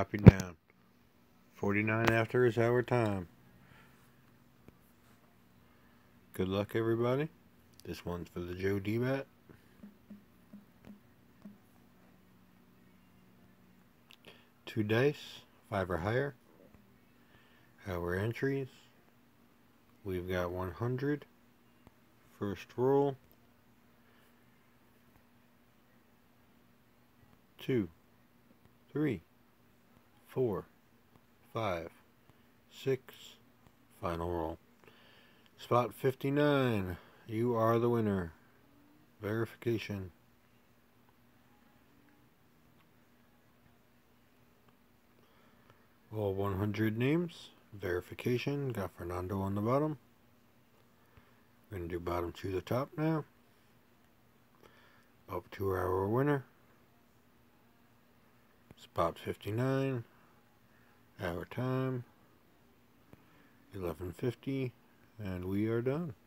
dropping down. 49 after is our time. Good luck, everybody. This one's for the Joe D-Bat. Two dice, 5 or higher. Our entries. We've got 100. First roll. 2, 3, 4, 5, 6. Final roll. Spot 59. You are the winner. Verification. All 100 names. Verification. Got Fernando on the bottom. We're going to do bottom to the top now. Up to our winner. Spot 59. Our time. 11:50. And we are done.